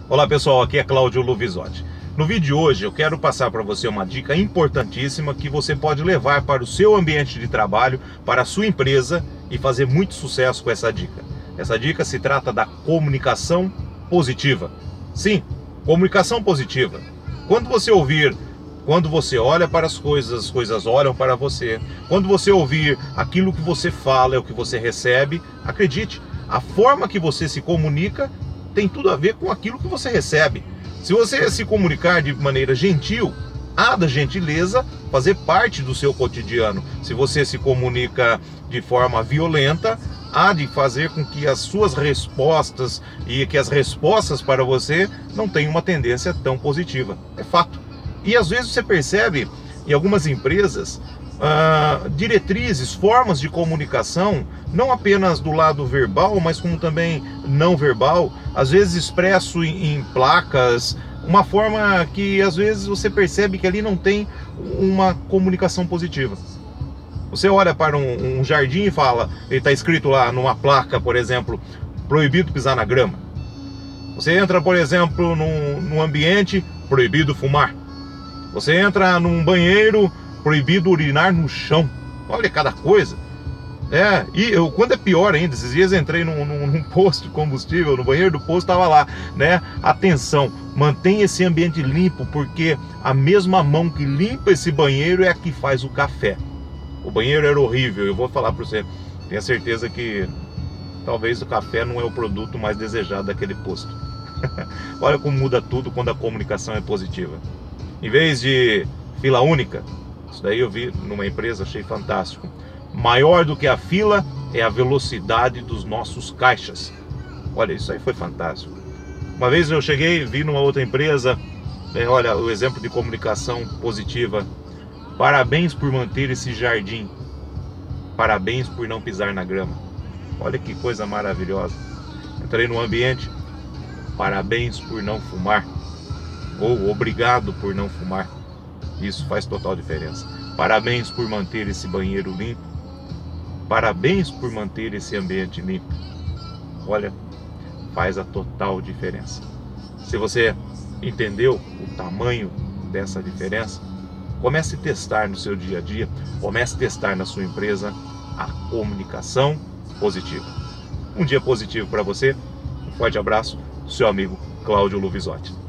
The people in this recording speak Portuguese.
Olá pessoal, aqui é Cláudio Luvisotti. No vídeo de hoje eu quero passar para você uma dica importantíssima que você pode levar para o seu ambiente de trabalho, para a sua empresa e fazer muito sucesso com essa dica. Essa dica se trata da comunicação positiva. Sim, comunicação positiva. Quando você olha para as coisas olham para você. Quando você ouvir aquilo que você fala é o que você recebe, acredite, a forma que você se comunica tem tudo a ver com aquilo que você recebe. Se você se comunicar de maneira gentil, há da gentileza fazer parte do seu cotidiano. Se você se comunica de forma violenta, há de fazer com que as suas respostas e que as respostas para você não tenham uma tendência tão positiva. É fato. E às vezes você percebe em algumas empresas diretrizes, formas de comunicação, não apenas do lado verbal, mas como também não verbal, às vezes expresso em placas, uma forma que às vezes você percebe que ali não tem uma comunicação positiva. Você olha para um jardim e fala, ele está escrito lá numa placa, por exemplo, proibido pisar na grama. Você entra, por exemplo, num ambiente, proibido fumar. Você entra num banheiro, proibido urinar no chão. Olha cada coisa. Quando é pior ainda, esses dias entrei num posto de combustível, no banheiro do posto estava lá, né? Atenção, mantenha esse ambiente limpo, porque a mesma mão que limpa esse banheiro é a que faz o café. O banheiro era horrível, eu vou falar para você, tenha certeza que talvez o café não é o produto mais desejado daquele posto. Olha como muda tudo quando a comunicação é positiva. Em vez de fila única, isso daí eu vi numa empresa, achei fantástico. Maior do que a fila é a velocidade dos nossos caixas. Olha, isso aí foi fantástico. Uma vez eu cheguei, vi numa outra empresa, olha o exemplo de comunicação positiva. Parabéns por manter esse jardim. Parabéns por não pisar na grama. Olha que coisa maravilhosa. Entrei no ambiente. Parabéns por não fumar. Ou obrigado por não fumar. Isso faz total diferença. Parabéns por manter esse banheiro limpo. Parabéns por manter esse ambiente limpo. Olha, faz a total diferença. Se você entendeu o tamanho dessa diferença, comece a testar no seu dia a dia, comece a testar na sua empresa a comunicação positiva. Um dia positivo para você. Um forte abraço, seu amigo Cláudio Luvisotti.